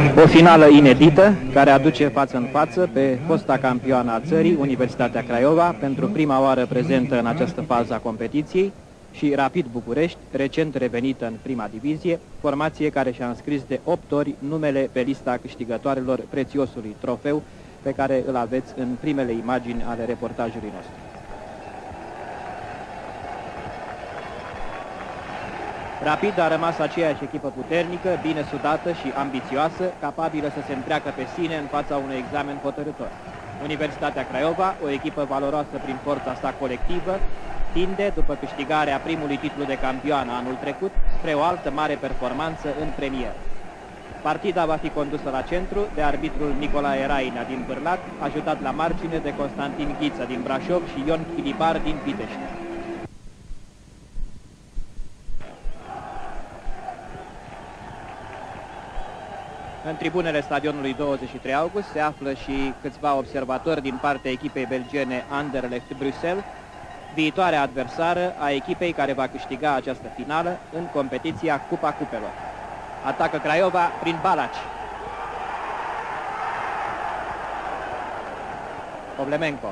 O finală inedită care aduce față în față pe fosta campioană a țării, Universitatea Craiova, pentru prima oară prezentă în această fază a competiției, și Rapid București, recent revenită în prima divizie, formație care și-a înscris de 8 ori numele pe lista câștigătoarelor prețiosului trofeu pe care îl aveți în primele imagini ale reportajului nostru. Rapid a rămas aceeași echipă puternică, bine sudată și ambițioasă, capabilă să se întreacă pe sine în fața unui examen hotărâtor. Universitatea Craiova, o echipă valoroasă prin forța sa colectivă, tinde, după câștigarea primului titlu de campioană anul trecut, spre o altă mare performanță în premieră. Partida va fi condusă la centru de arbitrul Nicolae Raina din Bârlat, ajutat la margine de Constantin Ghiță din Brașov și Ion Chilibar din Pitești. În tribunele stadionului 23 august se află și câțiva observatori din partea echipei belgiene Anderlecht Bruxelles, viitoarea adversară a echipei care va câștiga această finală în competiția Cupa Cupelor. Atacă Craiova prin Balaci. Oblemenco.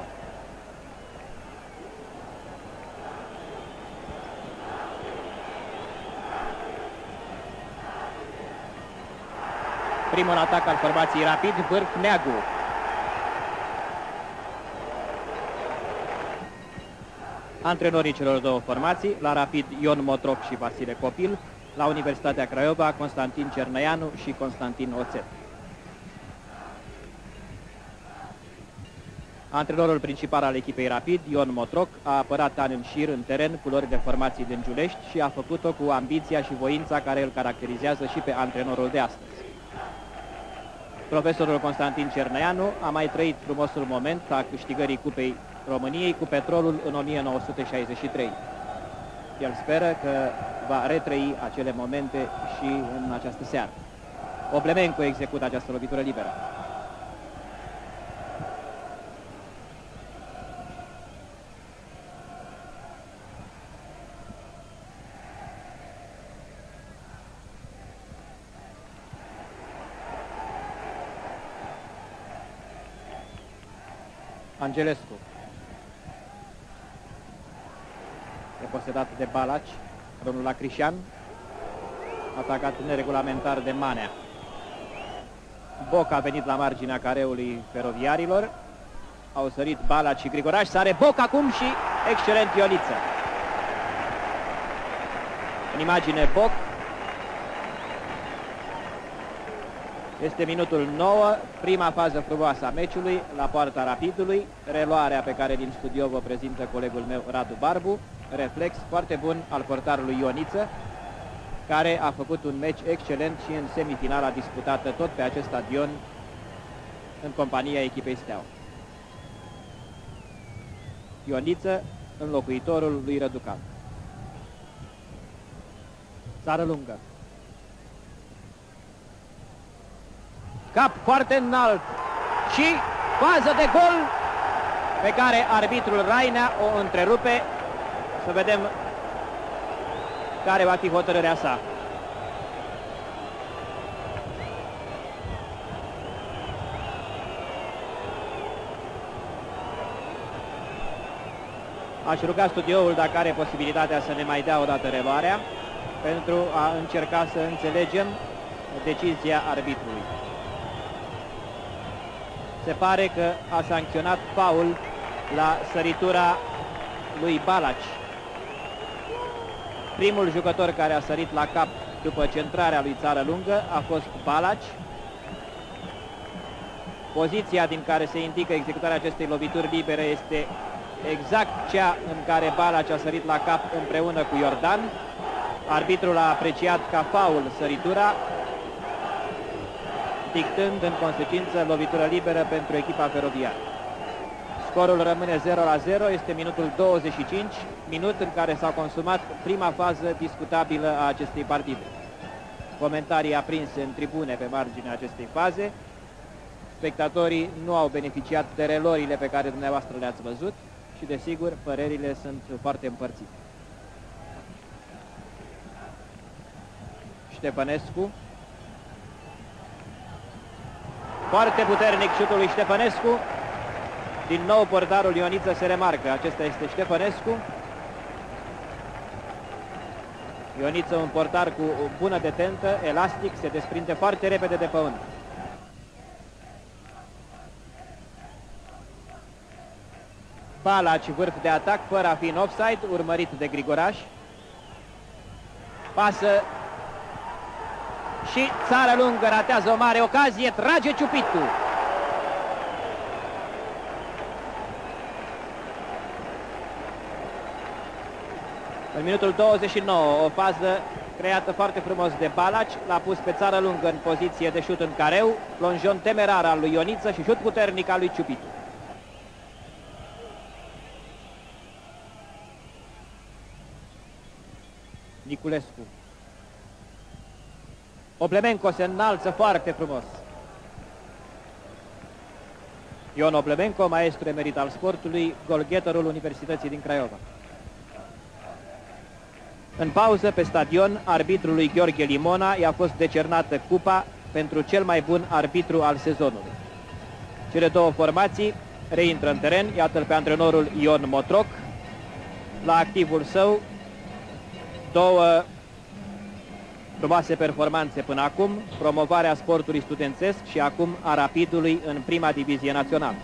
Primul atac al formației Rapid, Vârf Neagu. Antrenorii celor două formații, la Rapid Ion Motroc și Vasile Copil, la Universitatea Craiova Constantin Cernăianu și Constantin Oțet. Antrenorul principal al echipei Rapid, Ion Motroc, a apărat ani în șir în teren culorile formației din Giulești și a făcut-o cu ambiția și voința care îl caracterizează și pe antrenorul de astăzi. Profesorul Constantin Cernăianu a mai trăit frumosul moment a câștigării Cupei României cu Petrolul în 1963. El speră că va retrăi acele momente și în această seară. Oblemenco execută această lovitură liberă. Angelescu. Deposedat de Balaci, domnul Lacrișan, atacat neregulamentar de Manea. Boc a venit la marginea careului feroviarilor, au sărit Balaci și Grigoraș, sare Boc acum și excelent Ioniță. În imagine Boc. Este minutul 9, prima fază frumoasă a meciului, la poarta Rapidului, reluarea pe care din studio vă prezintă colegul meu Radu Barbu, reflex foarte bun al portarului Ioniță, care a făcut un meci excelent și în semifinala disputată tot pe acest stadion în compania echipei Steaua. Ioniță, înlocuitorul lui Răducan. Țară lungă. Cap foarte înalt și fază de gol pe care arbitrul Rainea o întrerupe. Să vedem care va fi hotărârea sa. Aș ruga studioul dacă are posibilitatea să ne mai dea o dată reluarea pentru a încerca să înțelegem decizia arbitrului. Se pare că a sancționat faul la săritura lui Balaci. Primul jucător care a sărit la cap după centrarea lui Țară Lungă a fost Balaci. Poziția din care se indică executarea acestei lovituri libere este exact cea în care Balaci a sărit la cap împreună cu Iordan. Arbitrul a apreciat ca faul săritura, dictând în consecință lovitură liberă pentru echipa feroviară. Scorul rămâne 0-0, este minutul 25, minut în care s-a consumat prima fază discutabilă a acestei partide. Comentarii aprinse în tribune pe marginea acestei faze. Spectatorii nu au beneficiat de relorile pe care dumneavoastră le-ați văzut și, desigur, părerile sunt foarte împărțite. Ștefănescu. Foarte puternic șutul lui Ștefănescu. Din nou portarul Ioniță se remarcă. Acesta este Ștefănescu. Ioniță, un portar cu o bună detentă, elastic, se desprinde foarte repede de pământ. Balaci, vârf de atac, fără a fi în offside, urmărit de Grigoraș. Pasă și țară lungă, ratează o mare ocazie, trage Ciupitu. În minutul 29, o fază creată foarte frumos de Balaci, l-a pus pe țară lungă în poziție de șut în careu, plonjon temerar al lui Ioniță și șut puternic al lui Ciupitu. Niculescu. Oblemenco se înalță foarte frumos. Ion Oblemenco, maestru emerit al sportului, golgheterul Universității din Craiova. În pauză, pe stadion, arbitrului Gheorghe Limona i-a fost decernată cupa pentru cel mai bun arbitru al sezonului. Cele două formații reintră în teren, iată-l pe antrenorul Ion Motroc, la activul său, două frumoase performanțe până acum, promovarea sportului studențesc și acum a Rapidului în prima divizie națională.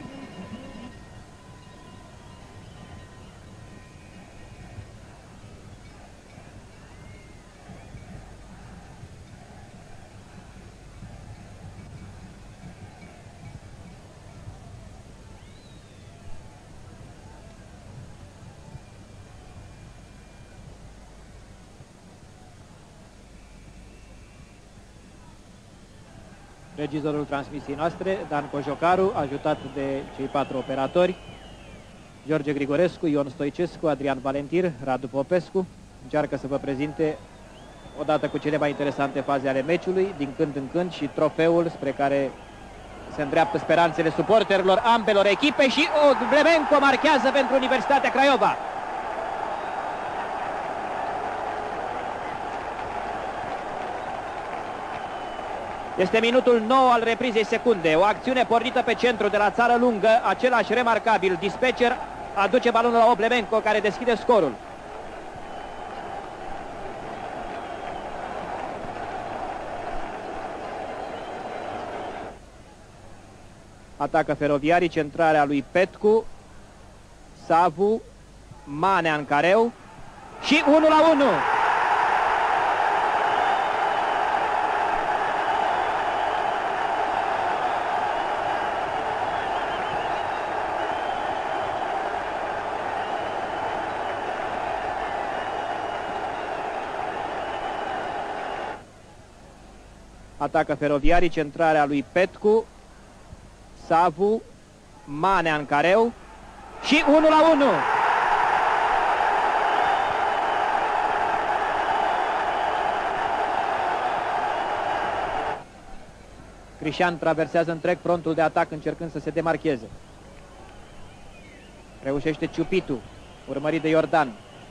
Regizorul transmisiei noastre, Dan Cojocaru, ajutat de cei 4 operatori, George Grigorescu, Ion Stoicescu, Adrian Valentir, Radu Popescu, încearcă să vă prezinte odată cu cele mai interesante faze ale meciului, din când în când, și trofeul spre care se îndreaptă speranțele suporterilor ambelor echipe și Oblemenco marchează pentru Universitatea Craiova. Este minutul 9 al reprizei secunde, o acțiune pornită pe centru de la țară lungă, același remarcabil dispatcher aduce balonul la Oblemenco, care deschide scorul. Atacă Feroviarii, centrarea lui Petcu, Savu, Manea în careu și 1-1. Atacă Feroviarii, centrarea lui Petcu, Savu, Manea în careu și 1-1. Crișan traversează întreg frontul de atac încercând să se demarcheze. Reușește Ciupitu, urmărit de Iordan.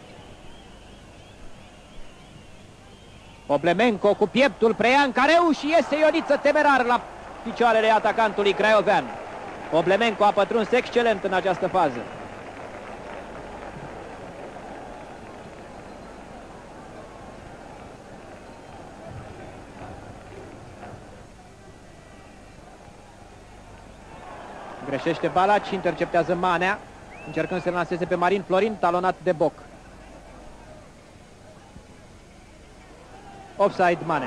Oblemenco cu pieptul preia în careu și iese Ioniță temerar la picioarele atacantului craiovean. Oblemenco a pătruns excelent în această fază. Greșește Balaci, interceptează Manea, încercând să-l lanseze pe Marin Florin, talonat de Boc. Offside Manea.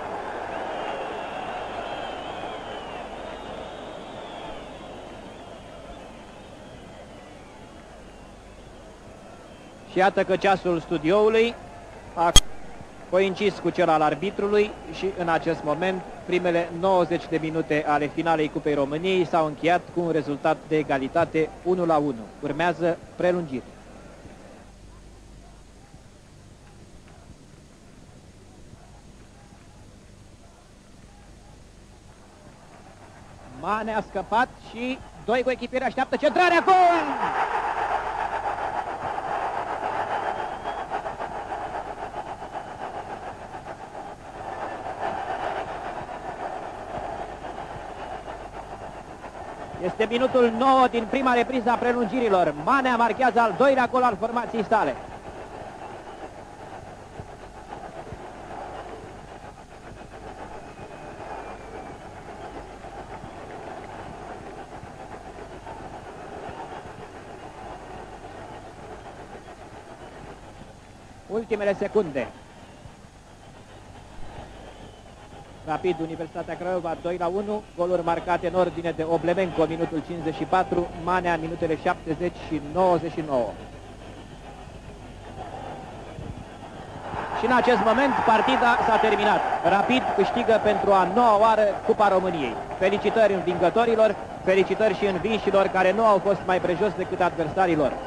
Și iată că ceasul studioului a coincis cu cel al arbitrului și în acest moment primele 90 de minute ale finalei Cupei României s-au încheiat cu un rezultat de egalitate 1-1. Urmează prelungire. Mane a scăpat și doi coechipieri așteaptă centrarea, gol! Este minutul 9 din prima repriză a prelungirilor. Manea marchează al doilea gol al formației sale. Ultimele secunde. Rapid, Universitatea Craiova 2-1, goluri marcate în ordine de Oblemenco, minutul 54, Manea, minutele 70 și 99. Și în acest moment partida s-a terminat. Rapid câștigă pentru a noua oară Cupa României. Felicitări învingătorilor, felicitări și învinșilor care nu au fost mai prejos decât adversarii lor.